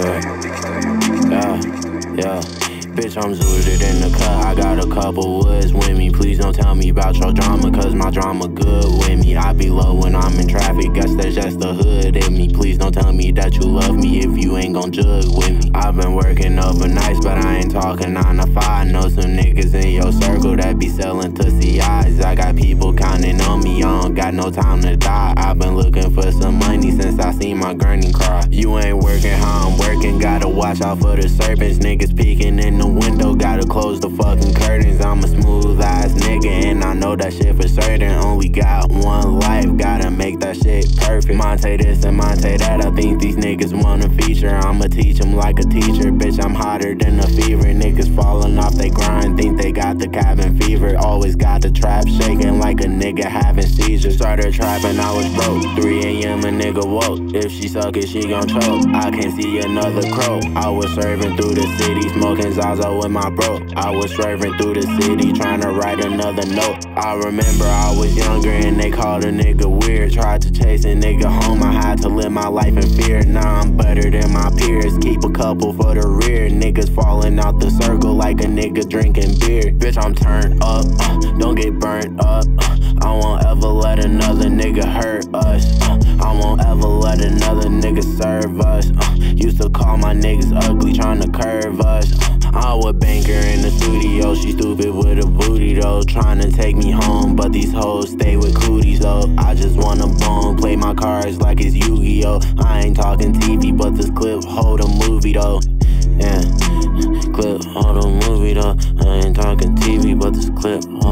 Yeah. Bitch, I'm zooted in the cut. I got a couple woods with me. Please don't tell me about your drama, cause my drama good with me. I be low when I'm in traffic. Guess that's just the hood in me. Please don't tell me that you love me if you ain't gon' jug with me. I've been working overnights, but I ain't talking 9 to 5. Know some niggas in your circle that be selling to CIs. I got people counting on me. I don't got no time to die. I've been looking for some money since I seen my granny cry. You ain't working how I'm working. Gotta watch out for the serpents. Niggas peeking in the window, gotta close the fucking curtains. I'm a smooth ass nigga and I know that shit for certain. Only got one life, gotta make that shit perfect. Monte this and Monte that, I think these niggas want a feature. I'ma teach them like a teacher, bitch, I'm hotter than a fever. Niggas falling off they grind, think they got the cabin fever. Always got the trap shaking like a nigga having seizures. Started trapping, I was broke, 3 a.m. a nigga woke. If she suck it, she gon' choke, I can't see another crow. I was serving through the city, smoking Zaza with my bro. I was swerving through the city, trying to write another note. I remember I was younger and they called a nigga weird. Tried to chase a nigga home, I had to live my life in fear. Now I'm better than my peers, keep a couple for the rear. Niggas falling out the circle like a nigga drinking beer. Bitch, I'm turned up, don't get burnt up. I won't ever let another nigga hurt us. I won't ever let another nigga serve us. Used to call my niggas ugly, trying to curve us. I would bank her in the studio, she stupid with a booty though. Trying to take me home, but these hoes stay with cooties though. I just wanna bone, play my cards like it's Yu-Gi-Oh. I ain't talking TV, but this clip hold a movie though. Yeah, clip hold a movie though. I ain't talking TV, but this clip